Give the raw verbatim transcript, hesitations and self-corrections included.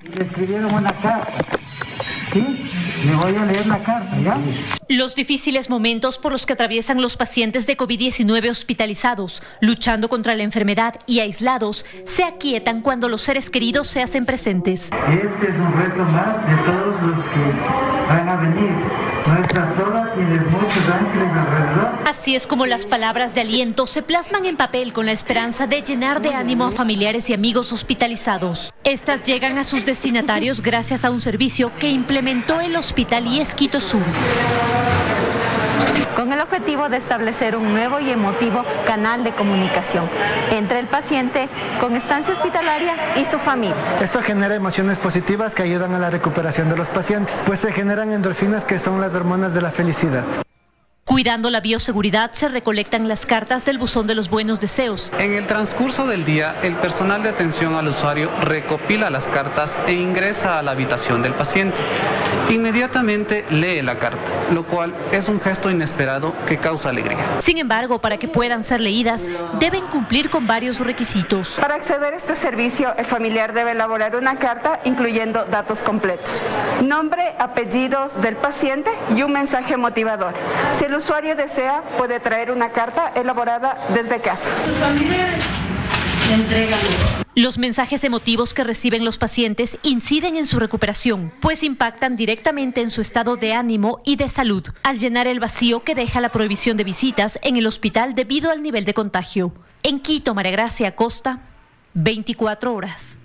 Le escribieron una carta. ¿Sí? Le voy a leer la carta, ¿ya? Los difíciles momentos por los que atraviesan los pacientes de COVID diecinueve hospitalizados, luchando contra la enfermedad y aislados, se aquietan cuando los seres queridos se hacen presentes. Este es un reto más de todos los que van a venir. Nuestra sola tiene muchos ángeles alrededor. Así es como las palabras de aliento se plasman en papel con la esperanza de llenar de ánimo a familiares y amigos hospitalizados. Estas llegan a sus destinatarios gracias a un servicio que implementó el Hospital I E S Quito Sur, con el objetivo de establecer un nuevo y emotivo canal de comunicación entre el paciente con estancia hospitalaria y su familia. Esto genera emociones positivas que ayudan a la recuperación de los pacientes, pues se generan endorfinas que son las hormonas de la felicidad. Cuidando la bioseguridad, se recolectan las cartas del buzón de los buenos deseos. En el transcurso del día, el personal de atención al usuario recopila las cartas e ingresa a la habitación del paciente. Inmediatamente lee la carta, lo cual es un gesto inesperado que causa alegría. Sin embargo, para que puedan ser leídas, deben cumplir con varios requisitos. Para acceder a este servicio, el familiar debe elaborar una carta incluyendo datos completos, nombre, apellidos del paciente y un mensaje motivador. Si el usuario desea, puede traer una carta elaborada desde casa. Sus familiares le entregan. Los mensajes emotivos que reciben los pacientes inciden en su recuperación, pues impactan directamente en su estado de ánimo y de salud, al llenar el vacío que deja la prohibición de visitas en el hospital debido al nivel de contagio. En Quito, María Gracia Acosta, veinticuatro horas.